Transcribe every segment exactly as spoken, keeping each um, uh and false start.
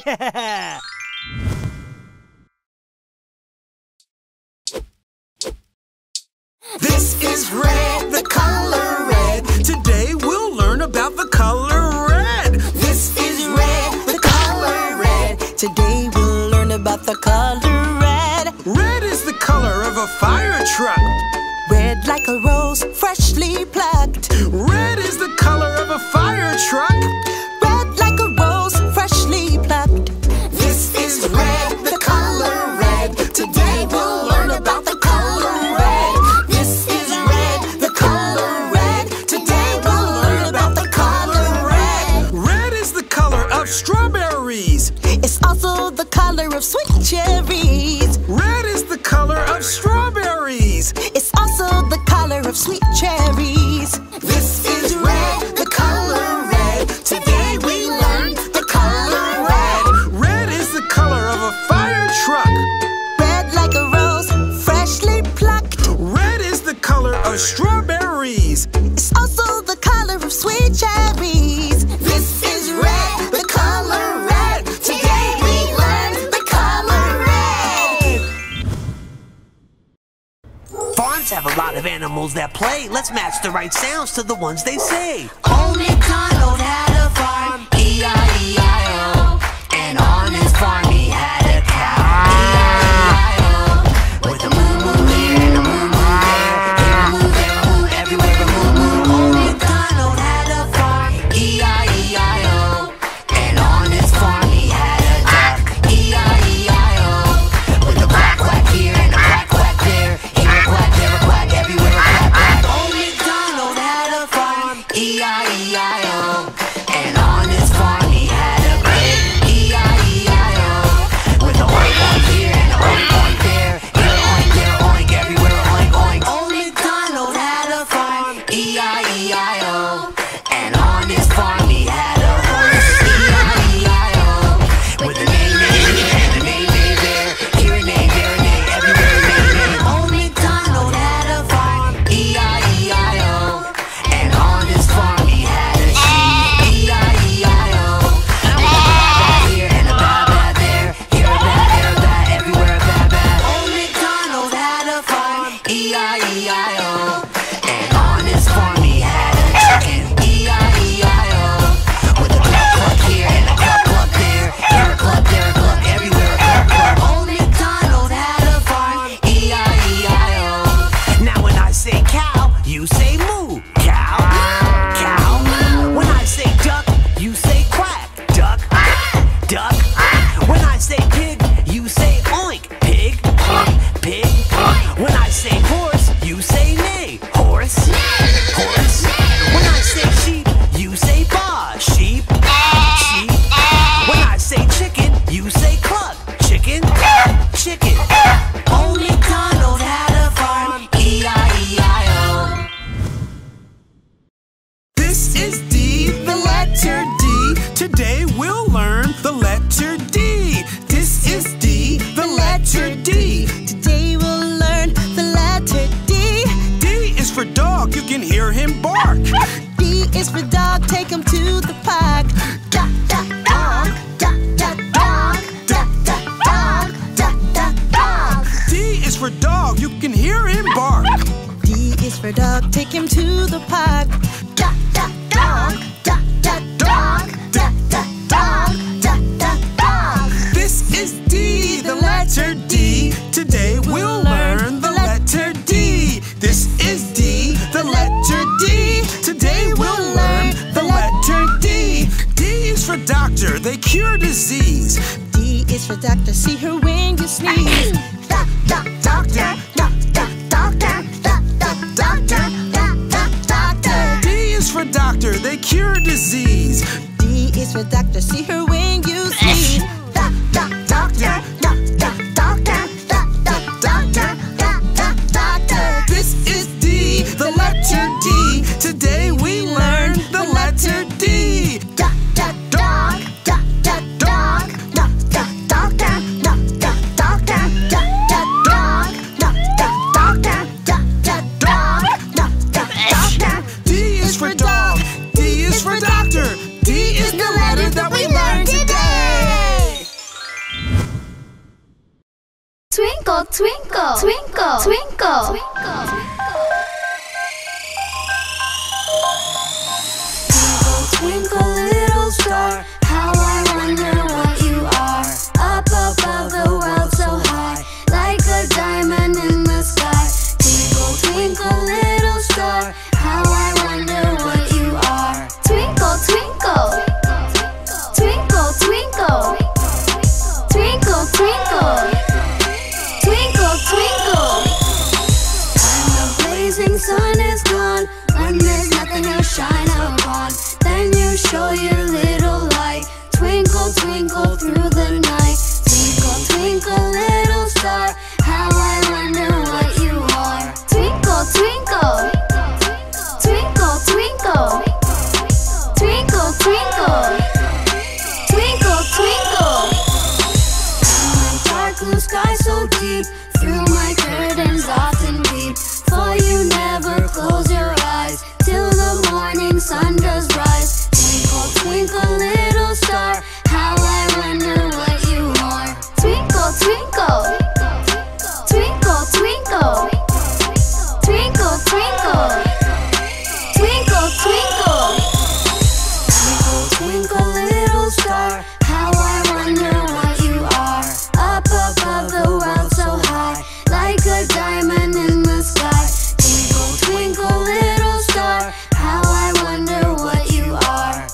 Yeah! This is red, the color red. Today we'll learn about the color red. This is red, the color red. Today we'll learn about the color red. Red is the color of a fire truck. Red like a rose, freshly plucked. Red is the color of a fire truck. Red like a rose, freshly plucked. This is red, the color red. Today we'll learn about the color red. This is red, the color red. Today we'll learn about the color red. Red is the color of strawberries. It's also the color of sweet cherries. Red is the color of strawberries. It's also the color of sweet cherries. This is red, the color red. Today we learned the color red. Red is the color of a fire truck. Red like a rose, freshly plucked. Red is the color of strawberries. It's also the color of sweet cherries. This is red, the color red. Today we learned the color red. Farms have a lot of animals that play. Let's match the right sounds to the ones they say. Old MacDonald had a farm, E I E I O. And on his farm he had a cow, E I E I O. With a moo moo here and a moo moo there. Here a moo, there a moo, everywhere a moo moo. Old MacDonald had a farm, E I E I O. And on his farm he had a duck, E I E I O. With a quack quack here and a quack quack there. Here a quack, there a quack, everywhere a quack quack. Old MacDonald had a farm, E I E I O. And on his farm he had a pig, E I E I O. With a oink oink here and a oink oink there. Here a oink, there a oink, everywhere a oink oink. Old MacDonald had a farm, E I E I O. And on his farm he had a horse, E I E I O. With a neigh neigh here and a neigh neigh there. Here a neigh, there a neigh, everywhere a neigh neigh. Old MacDonald had a farm, E I E I O. And on his farm he had a sheep, E I E I O. With a baa baa here and a baa baa there. Here a baa, there a baa, everywhere a baa baa. Old MacDonald had a farm, E I E I O. And on his farm he had a chicken, E I E I O. With a cluck cluck here and a cluck cluck there. Here a cluck, there a cluck, everywhere a cluck cluck. Old MacDonald had a farm, E I E I O. Now when I say cow, you say moo. Cow, cow. When I say duck, you say quack. Duck, duck. When I say pig, you say oink. Pig, pig. When I say horse, you say neigh. Horse, horse. When I say sheep, you say baa. Sheep, sheep. When I say chicken, you say cluck. Chicken, chicken. Old MacDonald had a farm, E I E I O. This is D, the letter D. Today we'll learn the letter D. This is D, the letter D. Today we'll learn the letter D. D is for dog, you can hear him bark. D is for dog, take him to the park. Duck, duck, dog, duck, duck, dog, duck, duck, dog, duck, duck, dog. D is for dog, you can hear him bark. D is for dog, take him to the park. Duck, duck, dog, duck, duck, dog, duck, duck, dog, duck, duck, dog. This is D, the letter D. Today we'll learn the letter D. This is D, the letter D. Today we'll learn the letter D. D is for doctor, they cure disease. D is for doctor, see her when you sneeze. Duck, duck, doctor, duck, duck, doctor, duck, duck, doctor, duck, duck, doctor. D is for doctor, they cure disease. D is for doctor, see her when you sneeze. Duck, duck, doctor, duck, duck, doctor, duck, duck, doctor, duck, duck, doctor. This is D, the letter D. Today we learn the letter D. Duck, duck, dog, duck, duck, dog, duck, duck, doctor, duck, duck, doctor, duck, duck, dog, duck, duck, doctor, duck, duck, dog, duck, duck, doctor. D is for dog, D is for doctor. D is the letter that we learn. twinkle. Twinkle, little star, how I wonder what you are. Up above the world so high, like a diamond in the sky. Twinkle, twinkle, little star, how I wonder what you are. Twinkle, twinkle. Twinkle, twinkle. Twinkle, twinkle. Twinkle, twinkle. When the blazing sun is gone, when there's nothing else shine upon, then you show your little light. Twinkle, twinkle through the night. Twinkle, twinkle, little star, how I wonder what you are. Twinkle, twinkle. Twinkle, twinkle. Twinkle, twinkle. Twinkle, twinkle. In the dark blue sky so deep, through my curtains often peep, for you never close your eyes till the morning sun does rise. Twinkle, twinkle, little star, how I wonder what you are. Twinkle, twinkle. Twinkle, twinkle. Twinkle, twinkle. Twinkle, twinkle. Twinkle, twinkle, little star, how I wonder what you are. Up above the world so high, like a diamond in the sky. Twinkle, twinkle, little star, how I wonder what you are.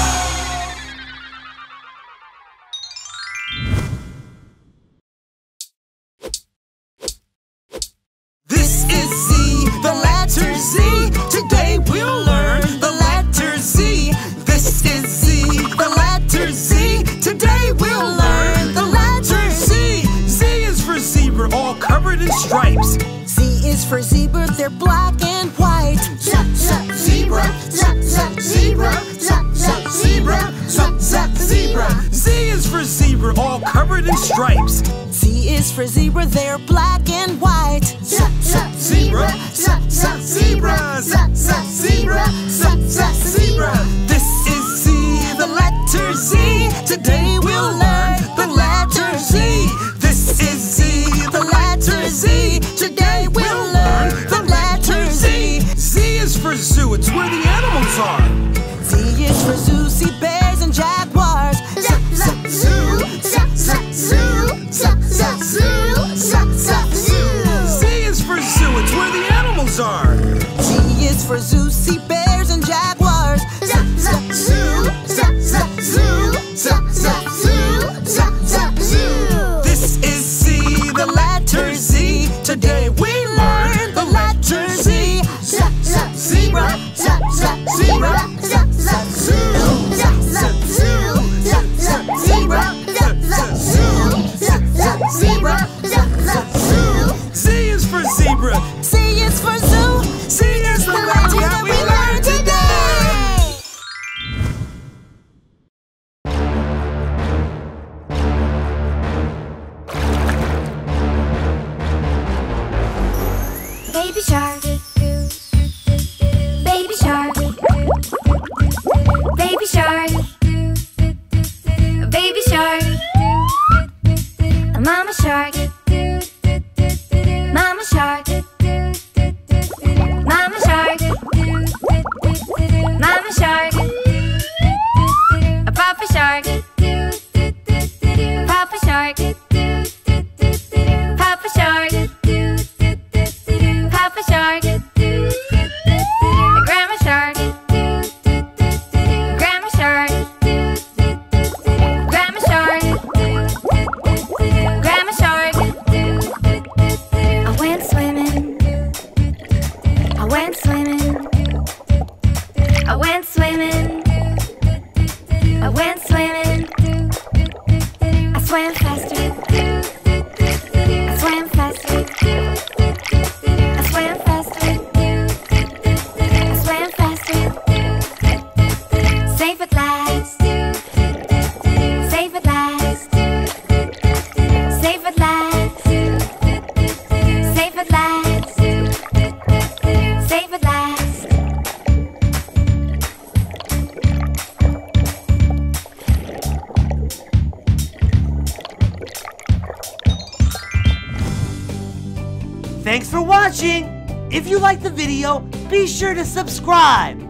This is Z, the letter Z. Today we'll learn the letter Z. This is Z, the letter Z. Today we'll learn the letter Z. Z is for zebra, all covered in stripes. Z is for zebra, they're black and white. Z, z, zebra, z, z, zebra, z, z, zebra, z, z, zebra. Z is for zebra, all covered in stripes. Z is for zebra, they're black and white. Z, z, zebra, z, z, zebra, z, z, zebra, z, z, zebra. This is Z, the letter Z. Today we'll learn the letter Z. This is Z, the letter Z. Today we'll learn the letter Z. Z is for zoo, it's where the animals are. Z is for zoo, see bears and jaguars. Z, z, zoo, z, z, zoo, z, z, zoo, z, z, zoo. Z is for zoo, it's where the animals are. Z is for zoo, see bears and jaguars. Z, z, zoo, z, z, zoo, z, z, zoo, z, z, zoo. This is Z, the letter Z. Today we learn the letter Z. Z, z, zebra, z, z, zebra, z, z, zoo, z, z, zoo, z, z, zebra, z, z, zoo, z, z, zebra, z, z, zoo. Z is for zebra. Z is for zoo. Z is the The word letter that that we we learned learned today. Baby shark. Baby shark. Baby shark. Baby shark. Mama shark. Mama shark. Mama shark. Mama shark. Papa shark. Papa shark. Papa shark. Papa shark. Grandma shark. Grandma shark. Grandma shark. Grandma shark. I went swimming. I went swimming. I went swimming. I went swimming. I swam faster. Thanks for watching! If you liked the video, be sure to subscribe!